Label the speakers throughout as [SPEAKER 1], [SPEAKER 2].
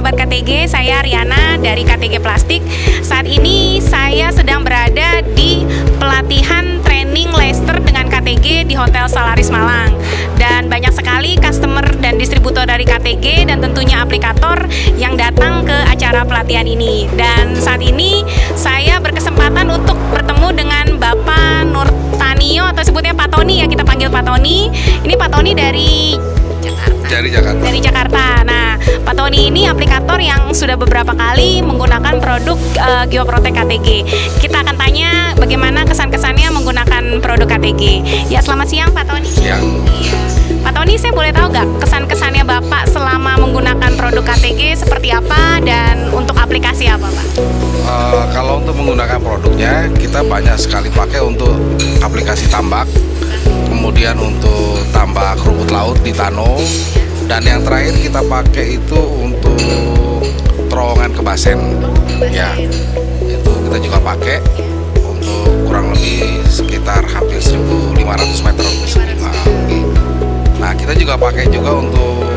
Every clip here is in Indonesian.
[SPEAKER 1] sahabat KTG, saya Riana dari KTG Plastik. Saat ini saya sedang berada di pelatihan training laser dengan KTG di Hotel Salaris Malang. Dan banyak sekali customer dan distributor dari KTG dan tentunya aplikator yang datang ke acara pelatihan ini. Dan saat ini saya berkesempatan untuk bertemu dengan Bapak Nurtanio atau sebutnya Pak Tony ya, kita panggil Pak Tony. Ini Pak Tony dari Jakarta. Nah, Pak Tony ini aplikator yang sudah beberapa kali menggunakan produk Geoprotect KTG. Kita akan tanya bagaimana kesan-kesannya menggunakan produk KTG. Ya, selamat siang Pak Tony.
[SPEAKER 2] Siang.
[SPEAKER 1] Pak Tony, saya boleh tahu nggak kesan-kesannya Bapak selama menggunakan produk KTG seperti apa dan untuk aplikasi apa Pak?
[SPEAKER 2] Kalau untuk menggunakan produknya, kita banyak sekali pakai untuk aplikasi tambak, kemudian untuk tambak rumput laut di Tano, dan yang terakhir kita pakai itu untuk terowongan ke basen. Ya, itu kita juga pakai untuk kurang lebih sekitar hampir 1.500 meter. Nah, kita juga pakai juga untuk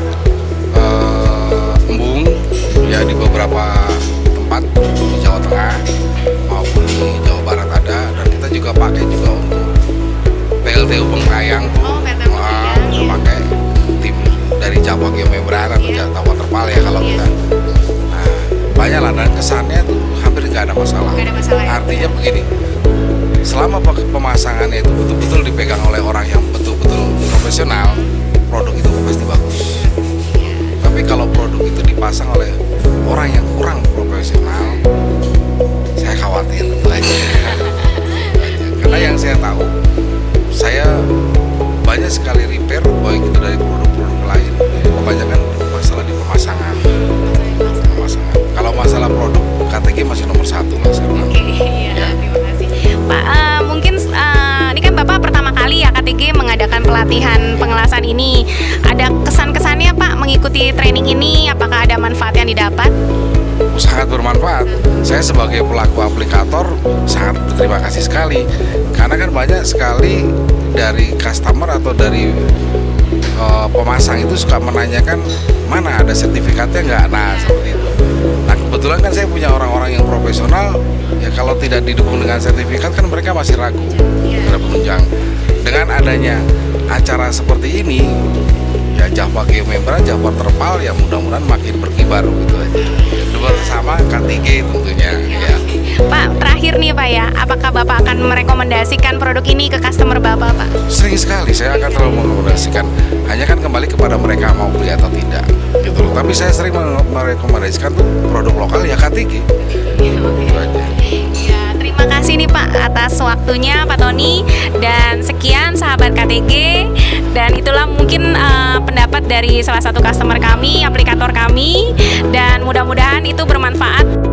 [SPEAKER 2] embung ya di beberapa tempat di Jawa Tengah maupun di Jawa Barat ada, dan kita juga pakai juga untuk PLTU Bengkayang tuh, kita pakai tim dari cabang geomembran atau jatah waterfall ya kalau kita. Nah, banyak lah, dan kesannya tuh hampir nggak ada masalah. Artinya begini, selama pemasangannya itu betul-betul dipegang oleh orang yang betul-betul profesional, produk itu pasti bagus. Tapi kalau produk itu dipasang oleh orang yang kurang profesional, saya khawatir itu aja. Karena yang saya tahu, saya banyak sekali repair, baik itu dari produk-produk lain, kebanyakan masalah di pemasangan. Kalau masalah produk, KTG masih nomor 1 lah sekarang.
[SPEAKER 1] Oke, ya, terima kasih Pak. Mungkin ini kan Bapak pertama kali ya KTG mengadakan pelatihan pengelasan ini. Ada kesan-kesannya Pak mengikuti training ini? Apakah ada manfaat yang didapat?
[SPEAKER 2] Sangat bermanfaat. Saya sebagai pelaku aplikator sangat berterima kasih sekali, karena kan banyak sekali dari customer atau dari pemasang itu suka menanyakan mana ada sertifikatnya nggak. Nah, seperti itu. Nah, kebetulan kan saya punya orang-orang yang profesional ya, kalau tidak didukung dengan sertifikat kan mereka masih ragu terhadap penunjang. Dengan adanya acara seperti ini ya, Java Geomembran, Java Terpal ya, mudah-mudahan makin berkibar gitu aja. Bersama KTG tentunya ya.
[SPEAKER 1] Pak, terakhir nih Pak ya, apakah Bapak akan merekomendasikan produk ini ke customer Bapak Pak?
[SPEAKER 2] Sering sekali saya akan selalu merekomendasikan, hanya kan kembali kepada mereka mau beli atau tidak gitu loh. Tapi saya sering merekomendasikan tuh produk lokal ya KTG. Gitu aja.
[SPEAKER 1] Ya, terima kasih nih Pak atas waktunya Pak Tony, dan sekian sahabat KTG. Dan itulah mungkin pendapat dari salah satu customer kami, aplikator kami, dan mudah-mudahan itu bermanfaat